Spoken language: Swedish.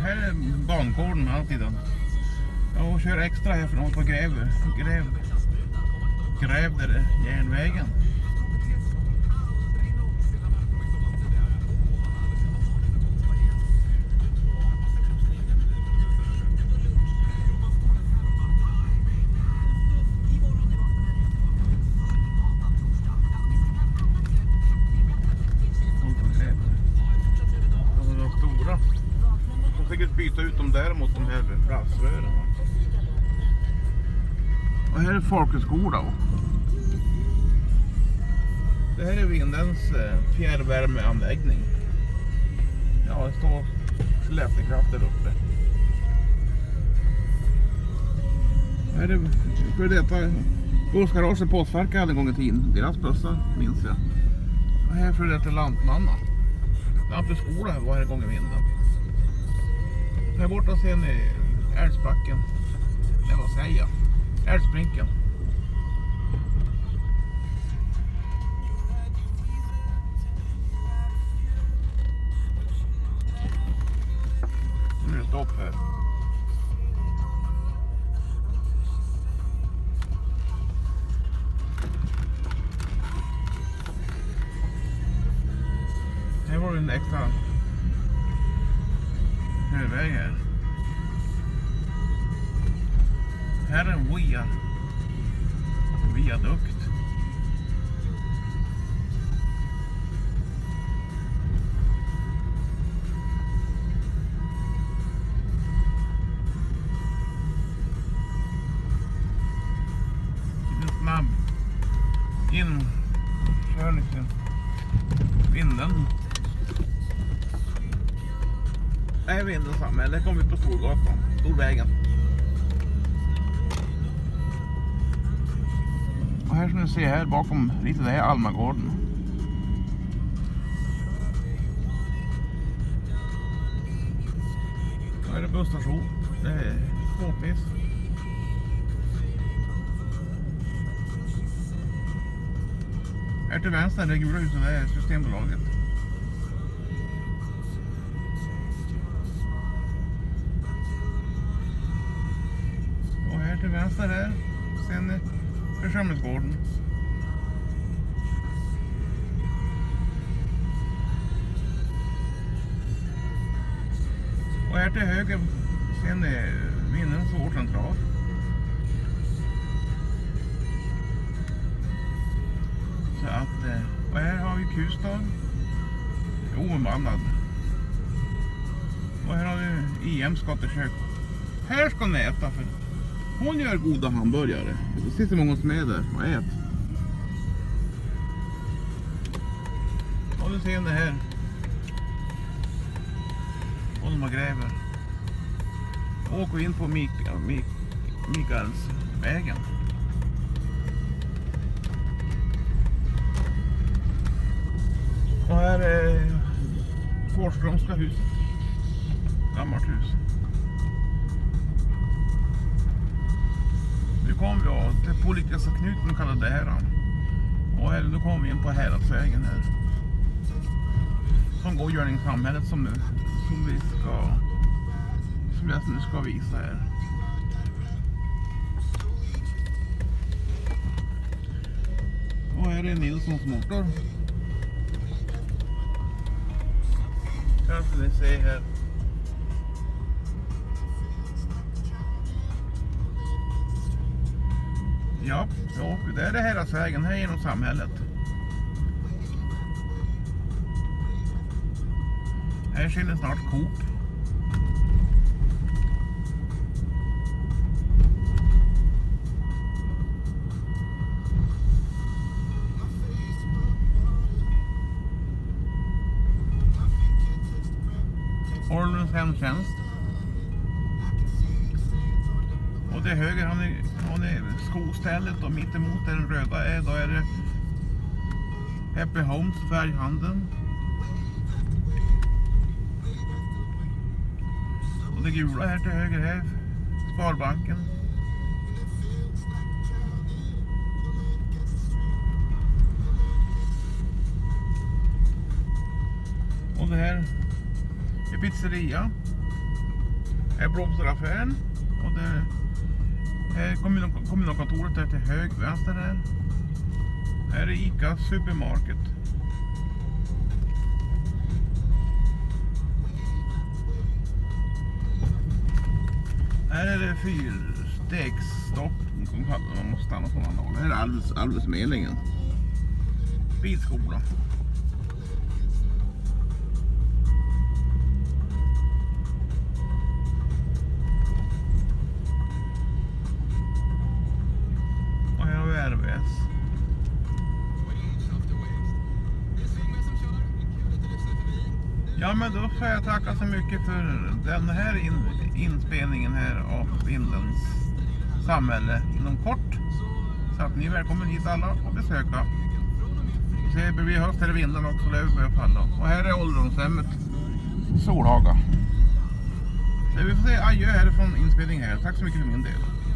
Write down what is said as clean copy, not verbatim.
här är bangården alltid. Jag kör extra här för någon på grävde järnvägen. Byta ut dem där mot de här brassrören. Och här är folkhögskola. Det här är Vindens fjärrvärmeanläggning. Ja, det står Skelleftekraft där uppe. Här är för detta bussgarage och postverket hade en gång i tiden. Deras bussar minns jag. Och här för detta Lantmanna. Lantskola var här en gång i Vinden. Här borta ser ni Älvsbacken. Det var säga. Älvsbrinken. Nu är det stopp här. Här var det en extra väg här. Här är en viadukt. En snabb inkörning till Vinden. Det är Vindens samhälle. Det kommer vi på Storgatan, Storvägen. Och här som ni ser här bakom lite det är Almagården. Här är det busstation. Det är K-piss. Här till vänster det gula huset, det är Systembolaget. Och här till vänster där sen församlingsgården. Och här till höger sen är Vindens vårdcentral. Så att, och här har vi Kustad. Obemannad. Och här har vi EMs gatukök. Här ska ni äta för hon gör goda hamburgare. Det sitter många som är där och ät. Och du ser det här. Och de gräver. Åker in på Mikaelsvägen. Och här är Forsströmska huset. Gammalt hus. Nu kommer vi till Politiska knuten kallade det här. Och här, nu kommer vi in på Häradsvägen här. Som går Görningssamhället som jag nu ska visa här. Och här är Nilssons motor. Här ska ni se här. Ja, det är det Häradsvägen här genom samhället. Här ser ni snart Coop. Orlens hemtjänst. Och det höger har ni skostället och mitt emot där den röda är, då är det Happy Homes, färghandeln. Och det gula här till höger här, Sparbanken. Och det här är pizzeria. Här är blomsteraffären. Och det här är kommunalkontoret där till hög vänster här. Här är ICA supermarket. Här är det fyrstegsstopp. Man måste stanna på någon håll. Här är Arbetsförmedlingen. Bilskola. Och här har vi RVS. Ja, men då får jag tacka så mycket för den här inspelningen här av Vindelns samhälle inom kort. Så att ni är välkommen hit alla och besöka. Det blir höst här i Vindeln också, det börjar falla. Och här är ålderdomshemmet Solhaga. Så vi får säga adjö här från inspelningen här. Tack så mycket för min del.